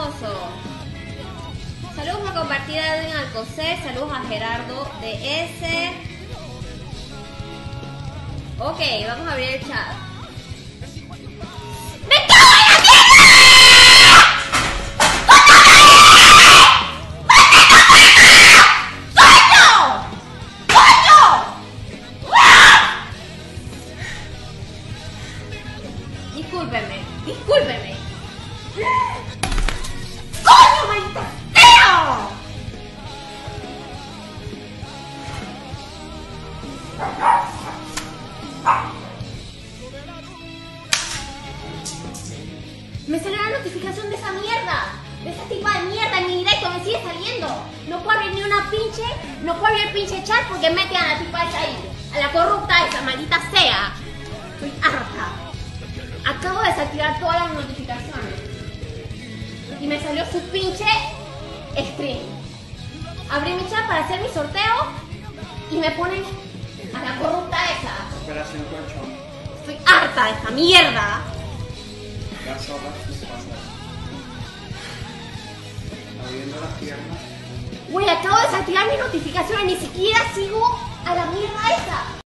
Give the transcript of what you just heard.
hermoso. Saludos por compartir a Edwin Alcocer. Saludos a Gerardo DS. Ok, vamos a abrir el chat. ¡Me cago en la mierda! ¡Coño! Discúlpeme, discúlpeme. ¡Coño, maldito feo! Me salió una notificación de esa mierda. De esa tipa de mierda en mi directo. Me sigue saliendo. No puedo abrir ni una pinche. No puedo abrir el pinche chat porque mete a la tipa esa ahí. A la corrupta esa, maldita sea. Estoy harta. Acabo de desactivar todas las notificaciones. Y me salió su pinche stream. Abrí mi chat para hacer mi sorteo. Y me ponen a la corrupta esa. Operación colchón. Estoy harta de esta mierda. Las sopas se pasan. Abriendo las piernas. Güey, acabo de desactivar mis notificaciones. Ni siquiera sigo a la mierda esa.